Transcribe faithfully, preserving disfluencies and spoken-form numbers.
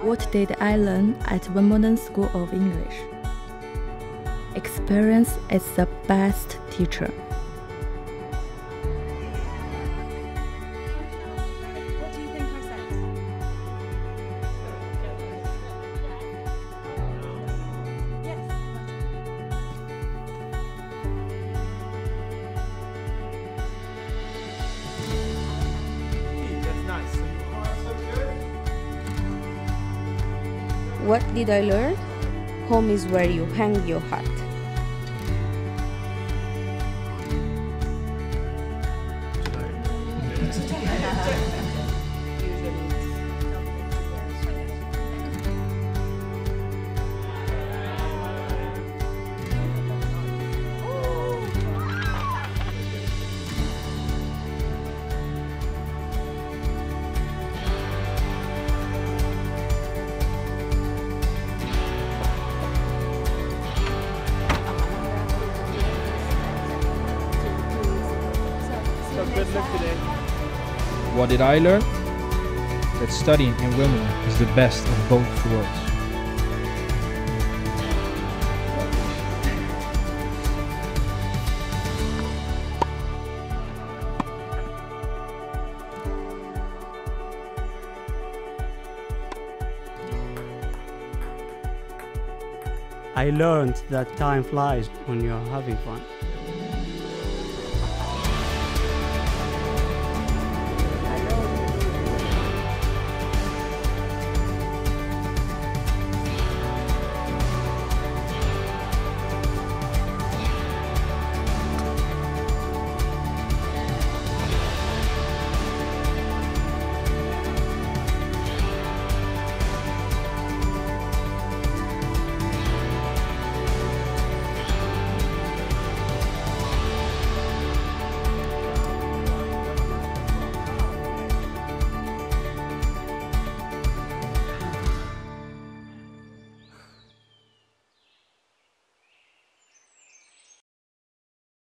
What did I learn at Wimbledon School of English? Experience is the best teacher. What do you think I said? Yes. That's nice. So you are so good. What did I learn? Home is where you hang your hat. So good luck today. What did I learn? That studying in Wimbledon is the best of both worlds. I learned that time flies when you're having fun.